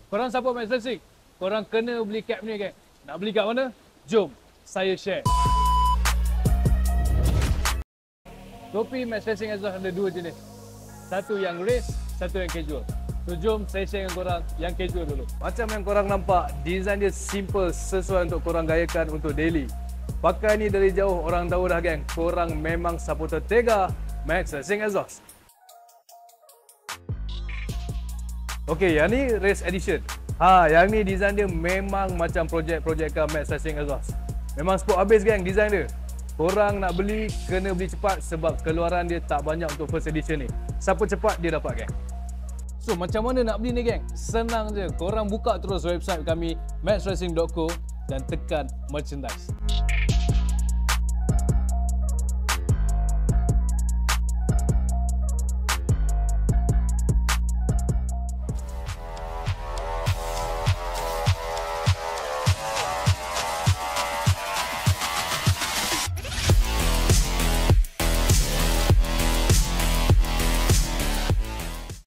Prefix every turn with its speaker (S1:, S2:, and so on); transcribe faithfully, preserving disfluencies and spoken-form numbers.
S1: Korang support Max Racing, korang kena beli cap ni geng. Nak beli kat mana? Jom saya share. Topi Max Racing exhaust ada dua jenis. Satu yang race, satu yang casual. So jom saya share dengan korang yang casual dulu. Macam yang korang nampak, design dia simple, sesuai untuk korang gayakan untuk daily. Pakai ni dari jauh orang tahu dah geng, korang memang supporter tega Max Racing exhaust. Okey, yang ni race edition. Ha, yang ni design dia memang macam projek-projek car Max Racing exhaust. Memang sport habis geng design dia. Korang nak beli, kena beli cepat sebab keluaran dia tak banyak untuk first edition ni. Siapa cepat, dia dapat geng. So, macam mana nak beli ni geng? Senang je. Korang buka terus website kami max racing dot co dan tekan merchandise.